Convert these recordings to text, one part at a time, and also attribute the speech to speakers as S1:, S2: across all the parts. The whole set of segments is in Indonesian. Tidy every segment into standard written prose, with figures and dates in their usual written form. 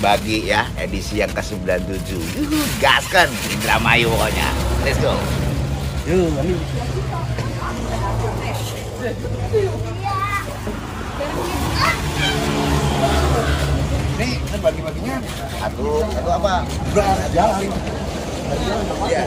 S1: bagi ya edisi yang ke-97. Gaskan Indramayu pokoknya. Let's go.
S2: Yuk, ambil.
S1: Nih, kan bagi-baginya satu apa?
S2: Udah jalan.
S1: Iya.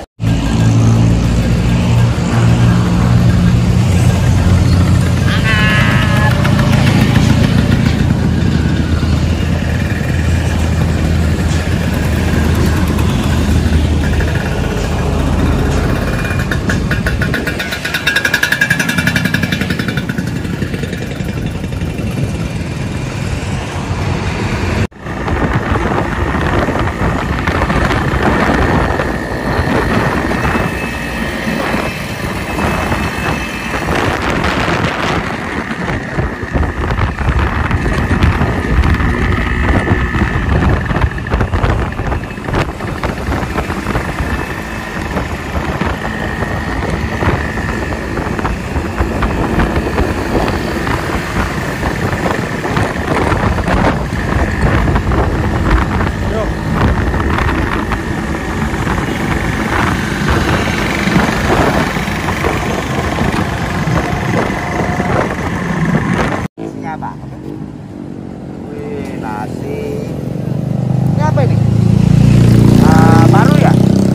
S1: Apa? Wih, nasi. Ini apa ini? Baru ya?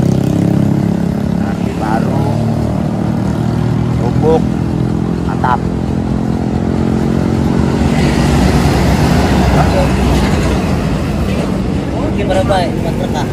S1: Nasi baru. Bubuk. Mantap. Oke.
S2: Oh, gimana baik? Buat berkah.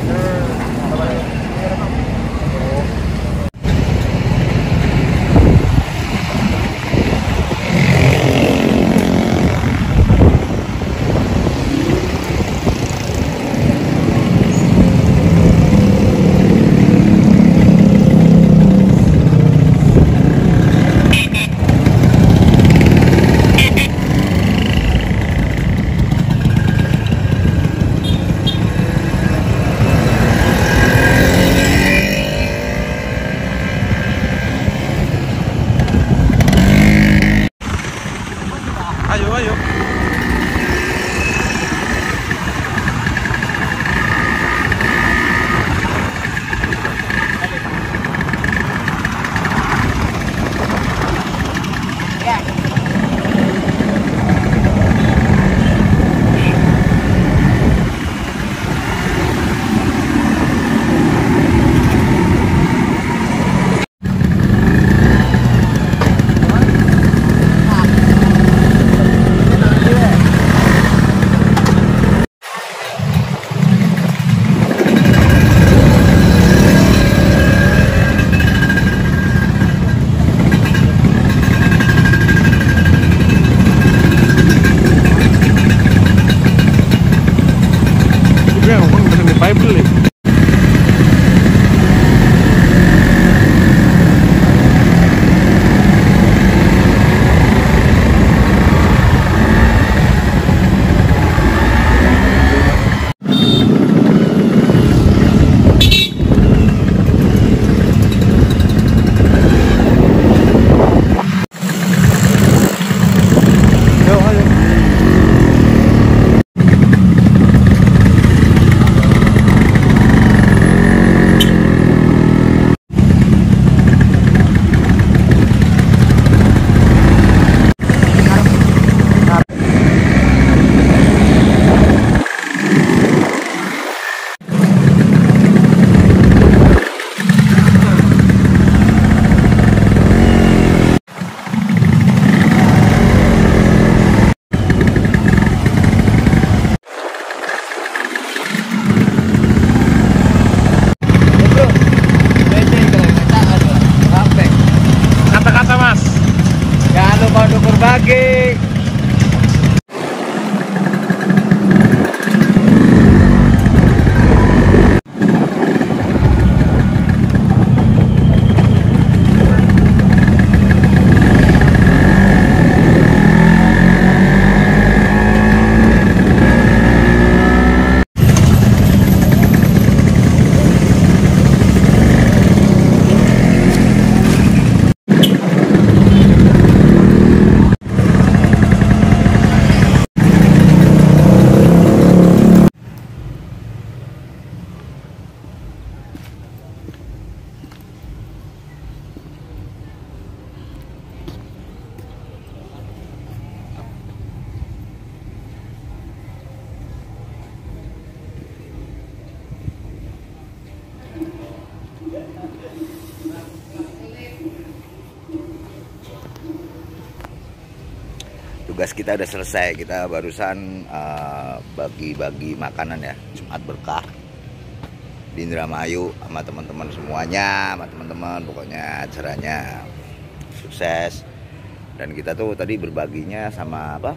S1: Tugas kita udah selesai. Kita barusan bagi-bagi makanan ya, Jumat Berkah di Indramayu sama teman-teman semuanya, sama teman-teman, pokoknya acaranya sukses. Dan kita tuh tadi berbaginya sama apa?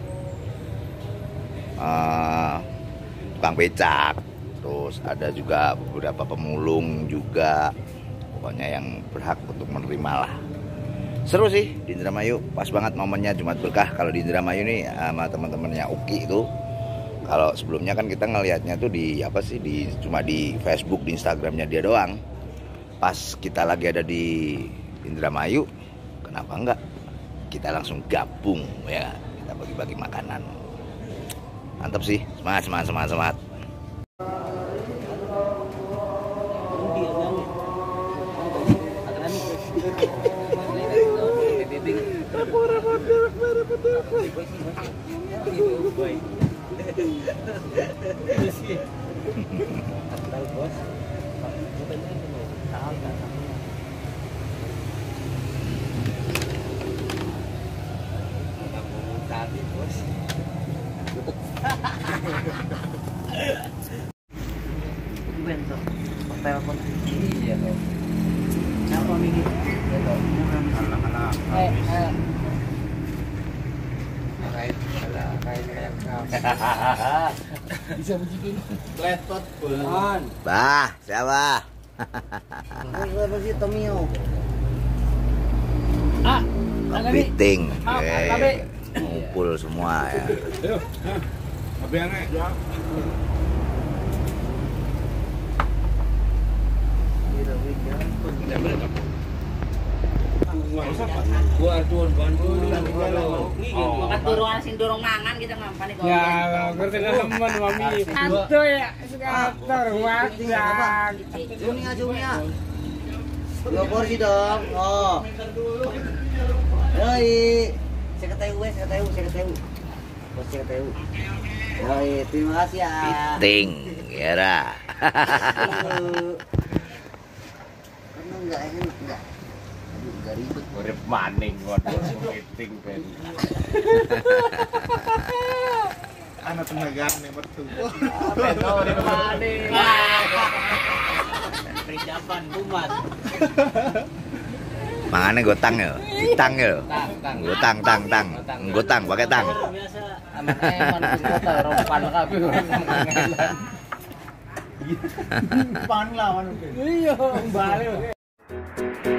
S1: Tukang becak, terus ada juga beberapa pemulung juga, pokoknya yang berhak untuk menerima lah. Seru sih di Indramayu, pas banget momennya Jumat Berkah. Kalau di Indramayu nih sama teman-temannya Uki itu, kalau sebelumnya kan kita ngelihatnya tuh di apa sih, cuma di Facebook, di Instagramnya dia doang. Pas kita lagi ada di Indramayu, kenapa enggak kita langsung gabung ya, kita bagi-bagi makanan. Mantap sih, semangat.
S2: Telepon iya loh. Apa minggu? Ya loh. Anak-anak. Bisa begini. Lepot bulan.
S1: Bah, siapa?
S2: Apa sih Tomio?
S1: Kepiting. Ngumpul semua ya.
S3: Ayo. Abangnya.
S4: Makan turuan sing dorong mangan kita ngampani kok.
S3: Ya, ngerti teman mami.
S4: Santo ya, segator wajang.
S2: Jumia. Dua porsi dong. Oh. Yoi. Saya ketemu. Bos saya ketemu. Yoi, terima kasih ya.
S1: Piting, Gera.
S2: Karena enggak enggak. Aduh, enggak ribet.
S3: Urip maning waduh meeting ben. Anak tenaga nih metu.
S2: Betul, urip maning. Persiapan umat.
S1: Mangannya gotang ya, ditang ya. Gotang, gotang, pakai tang.
S2: Biasa.
S4: Aman eman kota rompan kabeh.
S2: Pan lawan. Iya, balik.